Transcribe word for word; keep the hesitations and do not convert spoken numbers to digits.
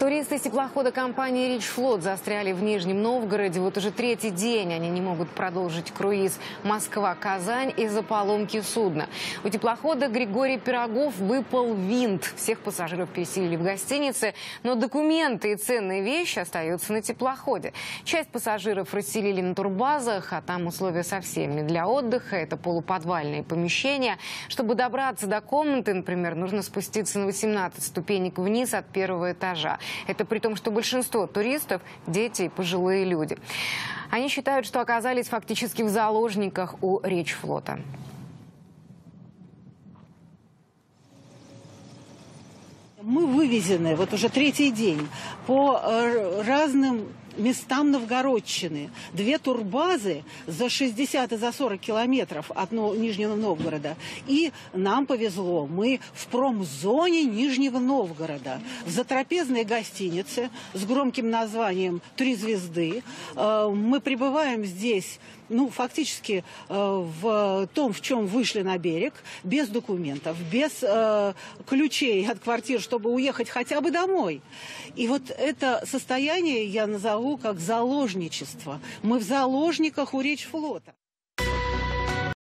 Туристы с теплохода компании «Ричфлот» застряли в Нижнем Новгороде. Вот уже третий день они не могут продолжить круиз Москва-Казань из-за поломки судна. У теплохода «Григорий Пирогов» выпал винт. Всех пассажиров переселили в гостинице, но документы и ценные вещи остаются на теплоходе. Часть пассажиров расселили на турбазах, а там условия совсем не для отдыха. Это полуподвальные помещения. Чтобы добраться до комнаты, например, нужно спуститься на восемнадцать ступенек вниз от первого этажа. Это при том, что большинство туристов – дети и пожилые люди. Они считают, что оказались фактически в заложниках у Ричфлота. Мы вывезены вот уже третий день по разным местам Новгородчины. Две турбазы за шестьдесят и за сорок километров от Нижнего Новгорода. И нам повезло. Мы в промзоне Нижнего Новгорода. В затрапезной гостинице с громким названием «Три звезды». Мы пребываем здесь, ну, фактически в том, в чем вышли на берег, без документов, без ключей от квартир, чтобы уехать хотя бы домой. И вот это состояние я назову как заложничество. Мы в заложниках у Ричфлота.